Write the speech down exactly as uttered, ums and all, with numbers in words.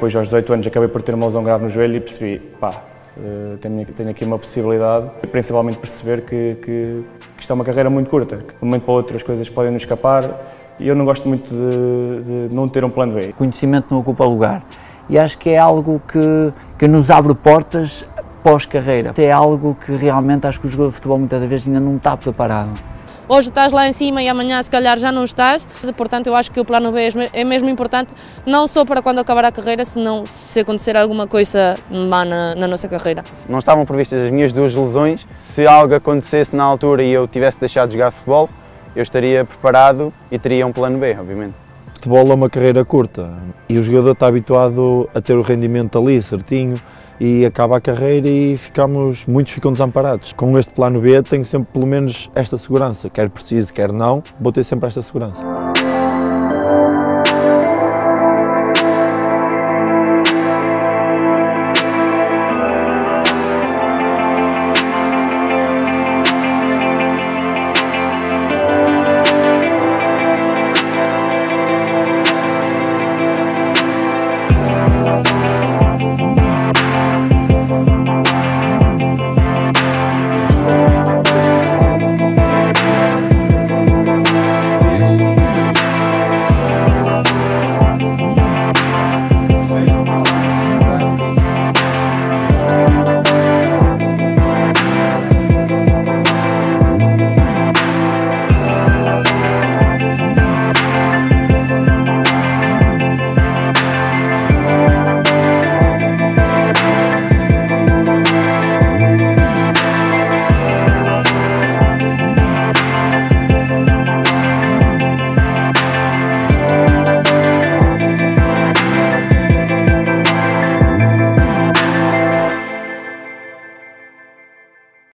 depois aos dezoito anos acabei por ter uma lesão grave no joelho e percebi, pá, tenho, tenho aqui uma possibilidade, principalmente perceber que, que, que isto é uma carreira muito curta, que de um momento para o outro as coisas podem nos escapar e eu não gosto muito de, de não ter um plano B. O conhecimento não ocupa lugar e acho que é algo que, que nos abre portas pós-carreira. É algo que realmente acho que o jogador de futebol muitas vezes ainda não está preparado. Hoje estás lá em cima e amanhã se calhar já não estás, portanto eu acho que o plano B é mesmo importante, não só para quando acabar a carreira, senão se acontecer alguma coisa má na, na nossa carreira. Não estavam previstas as minhas duas lesões, se algo acontecesse na altura e eu tivesse deixado de jogar futebol, eu estaria preparado e teria um plano B, obviamente. O futebol é uma carreira curta e o jogador está habituado a ter o rendimento ali certinho, e acaba a carreira e ficamos, muitos ficam desamparados. Com este plano B tenho sempre pelo menos esta segurança, quer preciso, quer não, vou ter sempre esta segurança.